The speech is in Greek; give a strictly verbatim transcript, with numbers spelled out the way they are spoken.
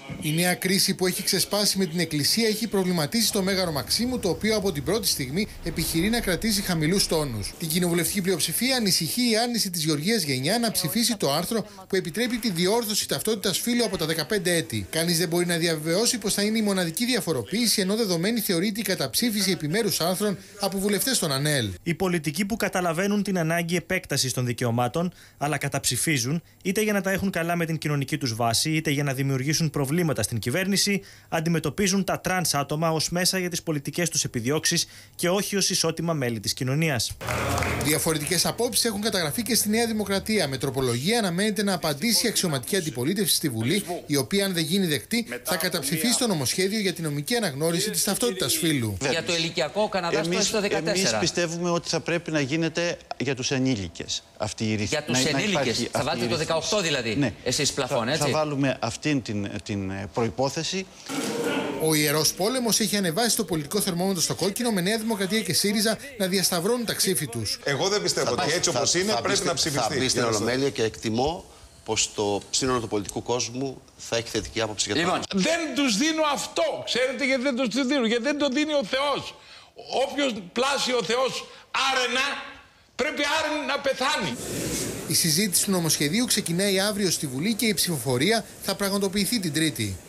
Η νέα κρίση που έχει ξεσπάσει με την Εκκλησία έχει προβληματίσει το Μέγαρο Μαξίμου, το οποίο από την πρώτη στιγμή επιχειρεί να κρατήσει χαμηλούς τόνους. Την κοινοβουλευτική πλειοψηφία ανησυχεί η άρνηση της Γεωργίας Γενιά να ψηφίσει το άρθρο που επιτρέπει τη διόρθωση ταυτότητας φύλου από τα δεκαπέντε έτη. Κανείς δεν μπορεί να διαβεβαιώσει πως θα είναι η μοναδική διαφοροποίηση, ενώ δεδομένη θεωρείται η καταψήφιση επιμέρους άρθρων από βουλευτές των ΑΝΕΛ. Οι πολιτικοί που καταλαβαίνουν την ανάγκη επέκτασης των δικαιωμάτων, αλλά καταψηφίζουν είτε για να τα έχουν καλά με την κοινωνική τους βάση, είτε για να δημιουργήσουν προβλήματα στην κυβέρνηση, αντιμετωπίζουν τα τρανς άτομα ως μέσα για τις πολιτικές τους επιδιώξεις και όχι ως ισότιμα μέλη της κοινωνίας. Διαφορετικές απόψεις έχουν καταγραφεί και στη Νέα Δημοκρατία. Με τροπολογία αναμένεται να απαντήσει η αξιωματική αντιπολίτευση στη Βουλή, η οποία, αν δεν γίνει δεκτή, θα καταψηφίσει το νομοσχέδιο για την νομική αναγνώριση της ταυτότητας φύλου. Για το ηλικιακό, ο Καναδάς το έχει το δεκατέσσερα. Εμείς πιστεύουμε ότι θα πρέπει να γίνεται για τους ενήλικες αυτή η ρύθμιση. Για τους ενήλικες. Θα βάλετε το δεκαοκτώ δηλαδή, ναι. Εσείς πλαφόν, έτσι. Θα βάλουμε αυτήν την, την προϋπόθεση. Ο Ιερός Πόλεμος έχει ανεβάσει το πολιτικό θερμόμετρο στο κόκκινο, με Νέα Δημοκρατία και ΣΥΡΙΖΑ να διασταυρώνουν τα ξύφη τους. Εγώ δεν πιστεύω ότι έτσι όπως είναι θα πρέπει να ψηφιστεί. Θα μπει στην Ολομέλεια και εκτιμώ πως το σύνολο του πολιτικού κόσμου θα έχει θετική άποψη για το λοιπόν, δεν τους δίνω αυτό. Ξέρετε γιατί δεν τους δίνω? Γιατί δεν το δίνει ο Θεός. Όποιος πλάσει ο Θεός άρενα, πρέπει άρενα να πεθάνει. Η συζήτηση του νομοσχεδίου ξεκινάει αύριο στη Βουλή και η ψηφοφορία θα πραγματοποιηθεί την Τρίτη.